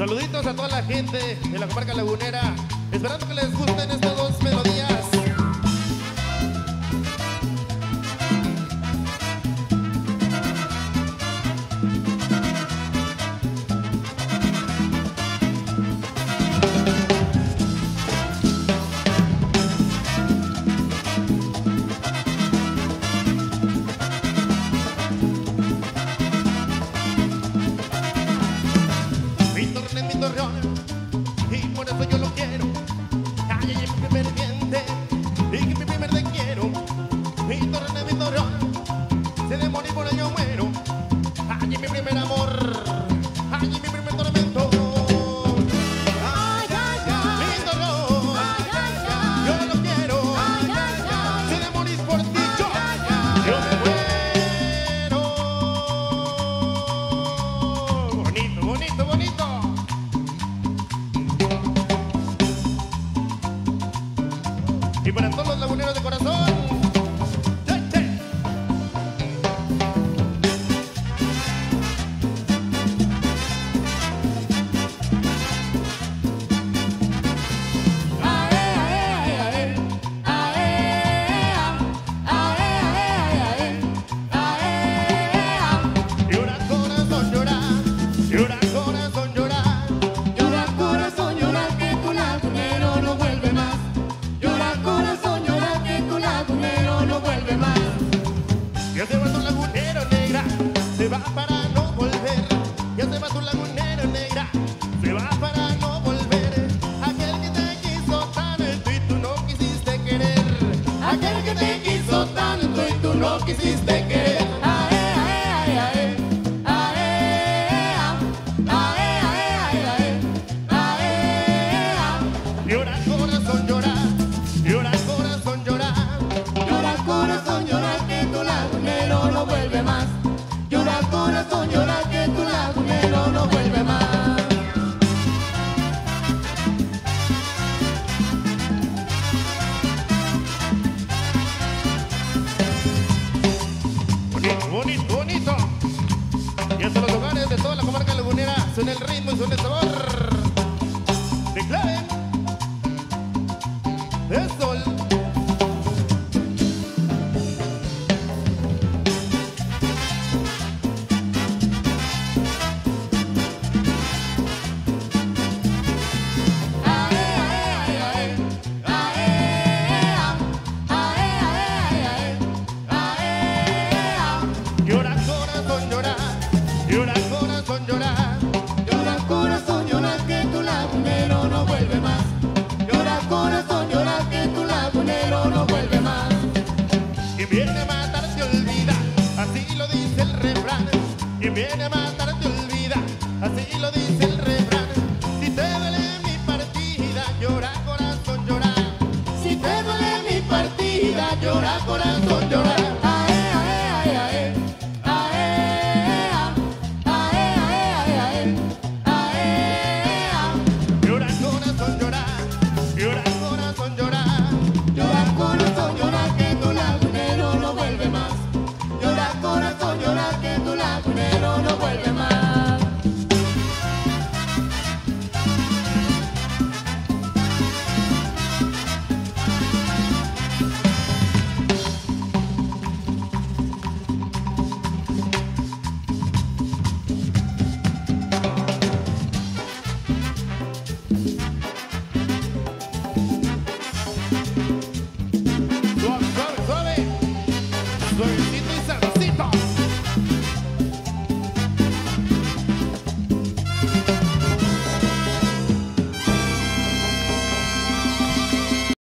Saluditos a toda la gente de la comarca lagunera, esperando que les gusten estas dos melodías. Mi torreón, y por eso yo lo quiero. Ay, ay, mi primer diente, y mi primer te quiero. Mi torreón, se de morir por ello muero. Ay, mi primer amor, ay, mi primer tormento. Ay, ay, ay, mi torreón, ay, ay, ay, yo lo quiero. Ay, ay, ay, se de morir por ti, yo me muero. Bonito, bonito, bonito. Y para todos los laguneros de corazón, llora corazón, llora, llora corazón, llora. Llora corazón, llora que tu lagunero no vuelve más. Llora corazón, llora que tu lagunero no vuelve más. Ya se va tu lagunero negra, se va para no volver. Ya se va tu lagunero negra, se va para no volver. Aquel que te quiso tanto y tú no quisiste querer. Aquel que te quiso tanto y tú no quisiste querer. Llora corazón, llora, llora corazón, llora. Llora corazón, llora que tu lagunero no vuelve más. Llora corazón, llora que tu lagunero no vuelve más. Bonito, bonito, bonito. Y hasta los hogares de toda la comarca lagunera son el ritmo y son el sabor. Declaren el sol. Llora corazón, llora, llora corazón, llora. Llora corazón, llora que tu lagunero no vuelve más. Llora corazón, llora que tu lagunero no vuelve más. Quien viene a matar te olvida, así lo dice el refrán. Quien viene a matar te olvida, así lo dice el refrán. Si te duele mi partida, llora corazón, llora. Si te duele mi partida, llora corazón, llora. Llora corazón, llora, llora corazón, llora. Llora corazón, llora que tu lagunero no vuelve más. Llora corazón, llora que tu lagunero no vuelve más. Suave, suave, suave. Suavecito.